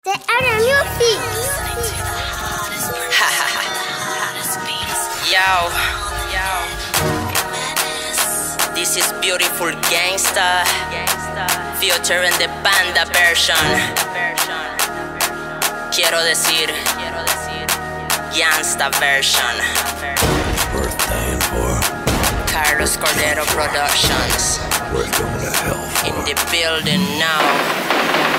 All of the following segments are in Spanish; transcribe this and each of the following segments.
The other music. Yo, this is beautiful gangsta, featuring the banda version. Quiero decir, gangsta version. Worth dying for. Carlos Cordero Productions. Worth going to hell for. In the building now.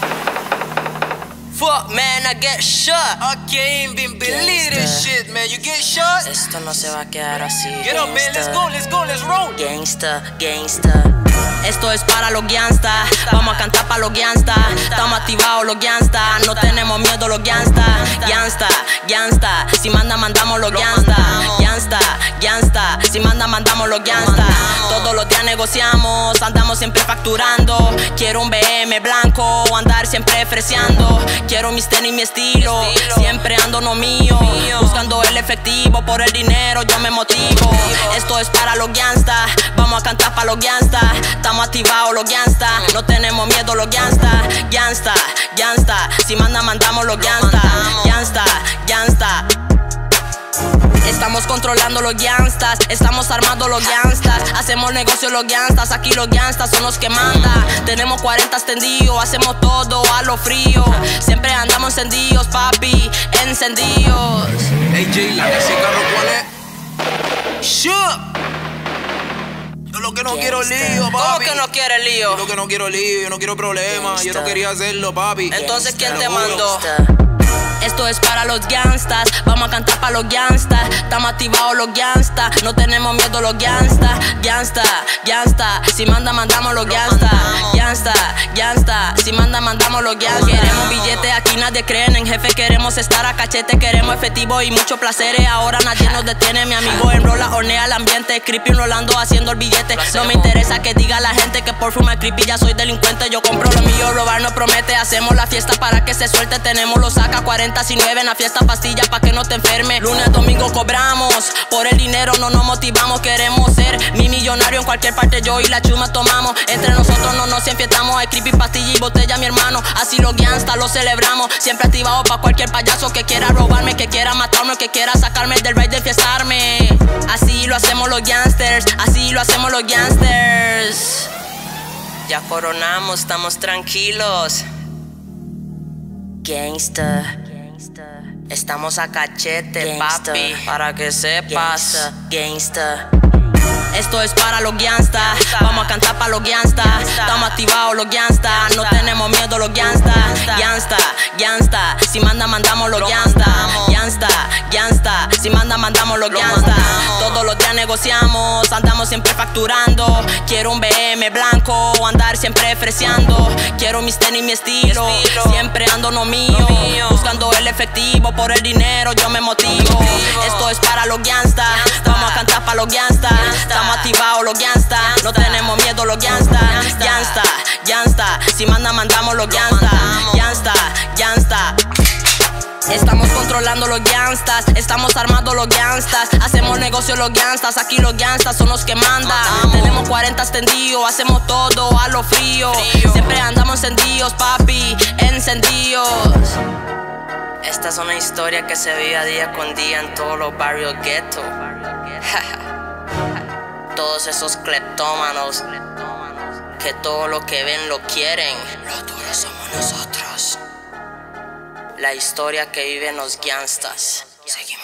Fuck man, I get shot. I can't even believe this shit, man. You get shot? Esto no se va a quedar así. Get up, man. Let's go, let's go, let's roll. Gangsta, gangsta. Esto es para los gangsta. Vamos a cantar para los gangsta. Estamos activados los gangsta. No tenemos miedo los gangsta. Gangsta, gangsta. Si manda, mandamos los gangsta. Gangsta, gangsta. Si manda, mandamos los gangsta. Todos los días negociamos. Andamos siempre facturando. Quiero un BM blanco o andar siempre freseando. Quiero mis tenis, mi estilo. Siempre ando no mío. Buscando el efectivo. Por el dinero yo me motivo. Esto es para los gangsta. Vamos a cantar para los gangsta. Estamos activados los gangsta. No tenemos miedo los gangsta. Gangsta, gangsta. Si manda, mandamos los gangsta. Gangsta, gangsta. Estamos controlando los gangstas, estamos armando los gangstas. Hacemos negocio los gangstas, aquí los gangstas son los que mandan. Tenemos 40 extendidos, hacemos todo a lo frío. Siempre andamos encendidos, papi, encendidos. Hey Jayla, ese carro cuál es? Shoot. Yo lo que no quiero lío, papi. ¿Cómo que no quieres lío? Yo lo que no quiero lío, yo no quiero problemas. Yo no quería hacerlo, papi. Entonces, ¿quién Te te lo juro. mandó? Esto es para los gangstas, vamos a cantar para los gangstas. Estamos activados los gangstas, no tenemos miedo los gangstas. Gangsta, gangsta, si manda, mandamos los gangstas. Gangsta, gangsta, si manda, mandamos los gangstas. Queremos billetes, aquí nadie cree en jefe. Queremos estar a cachete, queremos efectivo y muchos placeres. Ahora nadie nos detiene, mi amigo enrola, hornea el ambiente. Creepy Rolando haciendo el billete. No me interesa que diga la gente que por fuma creepy ya soy delincuente. Yo compro lo mío, robar no promete. Hacemos la fiesta para que se suelte, tenemos los AK 40 y 9 en la fiesta pastilla pa' que no te enferme. Lunes, domingo cobramos, por el dinero no nos motivamos. Queremos ser mi millonario en cualquier parte, yo y la chuma tomamos. Entre nosotros no nos enfiestamos, hay creepy, pastilla y botella, mi hermano. Así los gangsta lo celebramos, siempre activado pa' cualquier payaso que quiera robarme, que quiera matarme, que quiera sacarme del ride de enfiestarme. Así lo hacemos los gangsters, así lo hacemos los gangsters. Ya coronamos, estamos tranquilos. Gangsta. Estamos a cachete, Gangsta. papi, para que sepas. Gangsta. Esto es para los gangsta. Vamos a cantar para los gangsta. Estamos activados los gangsta. No tenemos miedo los gangsta. Gangsta, gangsta. Si manda, mandamos los gangsta. Gangsta, gangsta. Si manda, mandamos los gangsta. Todos los días negociamos. Andamos siempre facturando. Quiero un BM blanco o andar siempre freseando. Quiero mis tenis, mi estilo. Siempre ando no mío. Buscando el efectivo. Por el dinero yo me motivo. Esto es para los gangsta. Vamos a cantar para los gangsta. Estamos activados los gangsta. No tenemos miedo los gangsta. Gangsta, gangsta. Si manda, mandamos los gangsta. Gangsta, gangsta. Estamos controlando los gangstas, estamos armando los gangstas. Hacemos negocio los gangstas, aquí los gangstas son los que mandan. Tenemos 40 extendidos, hacemos todo a lo frío. Siempre andamos encendidos, papi, encendidos. Esta es una historia que se vive a día con día en todos los barrios ghetto. Todos esos cleptómanos que todo lo que ven lo quieren. Los duros somos nosotros. La historia que viven los gangstas. Seguimos.